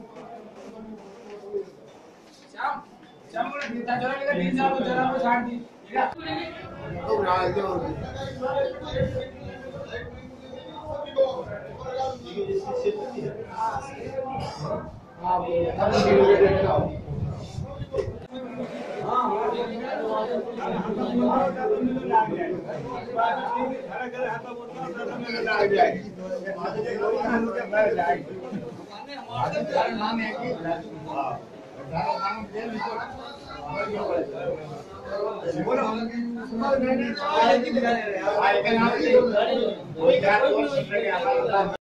श्याम श्याम को नीता चला लेगा 3 साल को चला को छाड़ दी ठीक है तो बना दे और हां अब शुरू कर देता हूं हां नाम है कि बोलो